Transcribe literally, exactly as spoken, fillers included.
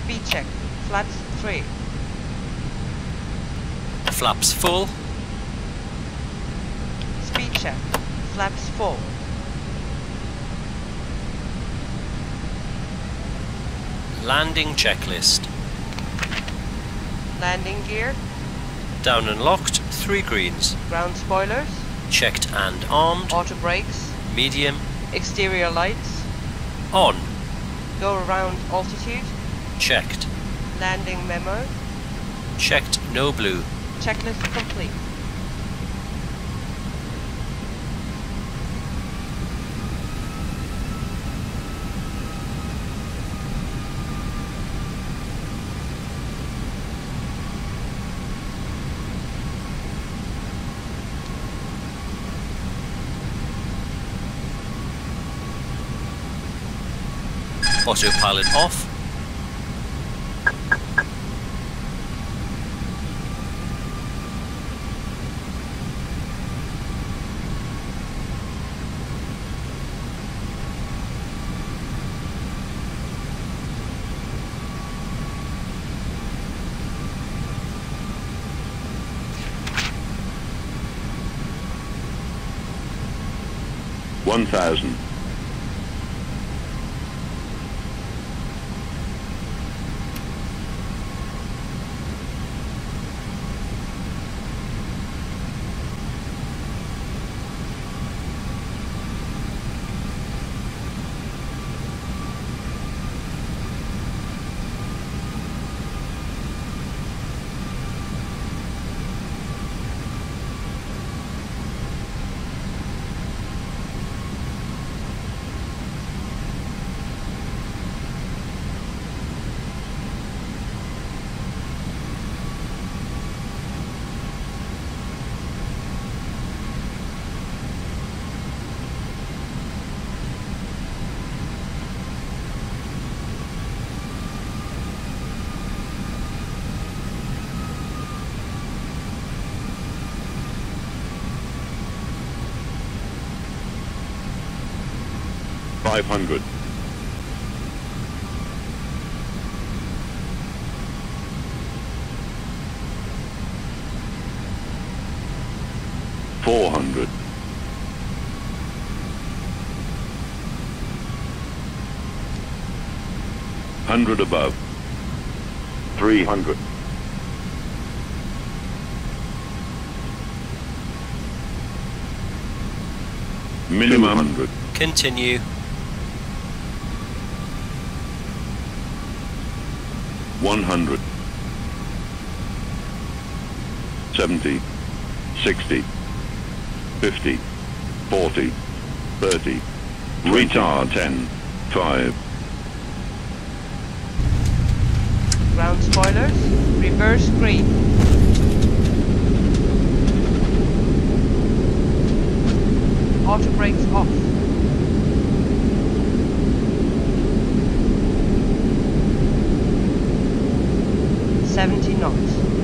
Speed check. Flaps three. Flaps full. Speed check. Flaps full. Landing checklist. Landing gear. Down and locked, three greens. Ground spoilers. Checked and armed. Auto brakes. Medium. Exterior lights. On. Go around altitude. Checked. Landing memo. Checked, no blue. Checklist complete. Autopilot off. One thousand. Five hundred. Four hundred. Hundred above. Three hundred. Minimum hundred. Continue. One hundred. Seventy. Sixty. Fifty. Forty. Thirty. Retard ten. Five. Ground spoilers. Reverse green. Auto brakes off. seventy knots.